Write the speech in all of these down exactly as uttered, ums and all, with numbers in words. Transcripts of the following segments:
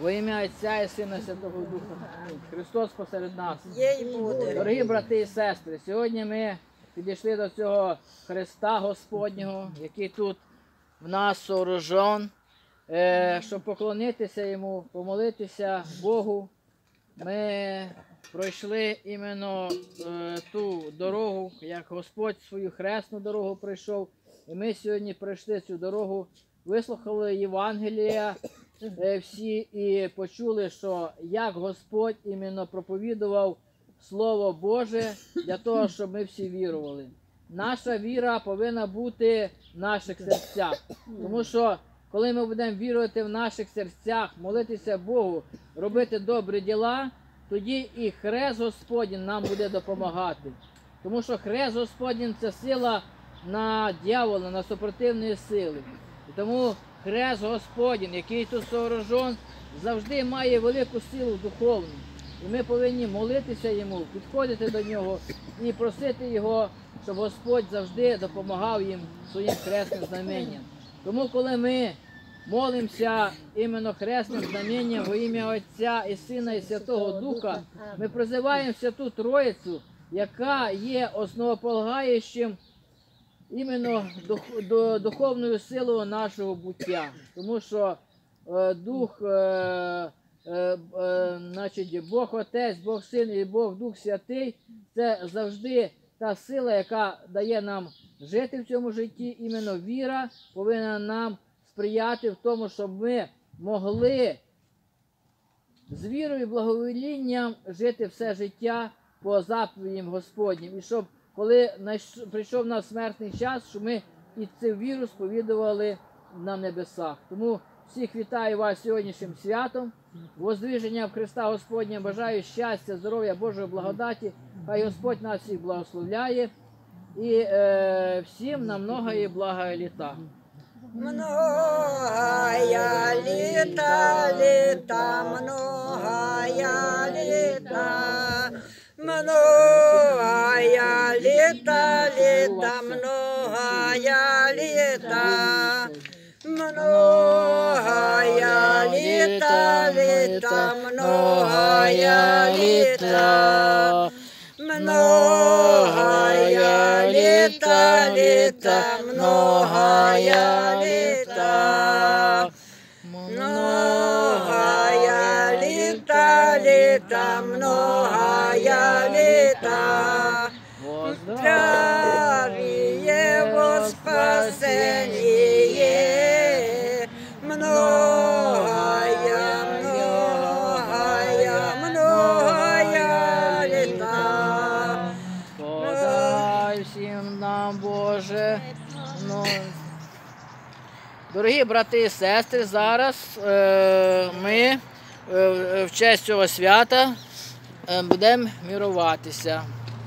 Во ім'я Отця і Сина і Святого Духа. Христос посеред нас. Їй буде. Дорогі брати і сестри, сьогодні ми підійшли до цього Христа Господнього, який тут в нас сооружен, щоб поклонитися Йому, помолитися Богу. Ми пройшли іменно ту дорогу, як Господь свою хресну дорогу пройшов. І ми сьогодні пройшли цю дорогу, вислухали Євангелія всі і почули, що як Господь іменно проповідував Слово Боже для того, щоб ми всі вірували. Наша віра повинна бути в наших серцях. Тому що, коли ми будемо вірувати в наших серцях, молитися Богу, робити добрі діла, тоді і хрест Господній нам буде допомагати. Тому що хрест Господній – це сила на дьявола, на супротивні сили. І тому хрест Господній, який тут сооружен, завжди має велику силу духовну. І ми повинні молитися Йому, підходити до Нього і просити Його, щоб Господь завжди допомагав їм своїм хресним знаменням. Тому, коли ми молимося іменно хресним знаменням во ім'я Отця і Сина і Святого Духа, ми призиваємо Святу Троїцю, яка є основополагаючим іменно духовною силою нашого буття. Тому що е, Дух, е, е, е, значить, Бог Отець, Бог Син і Бог Дух Святий – це завжди та сила, яка дає нам жити в цьому житті. Іменно віра повинна нам сприяти в тому, щоб ми могли з вірою і благоволінням жити все життя по заповідям Господнім. І щоб, коли прийшов наш смертний час, щоб ми і цю віру сповідували на небесах. Тому всіх вітаю вас сьогоднішнім святом, воздвиження в Христа Господня, бажаю щастя, здоров'я, Божої благодаті, хай Господь нас всіх благословляє і е, всім на многое благо літа. Многая літа, літа, многая літа, многая літа, літа, многая літа, многая літа, літа, многая літа, многая літа, літа, многая літа, многая літа, літа, многая літа, здравие во спасение, многая, многая, многая літа. Подай всім нам, Боже. Ну, дорогі брати і сестри, зараз е, ми е, в честь цього свята е, будемо міруватися.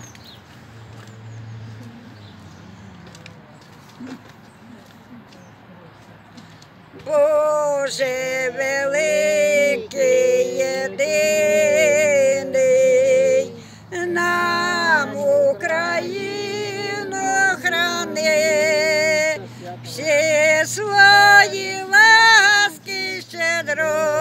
Боже великий, єдиний, нам Україну храни, всі свої ласки щедро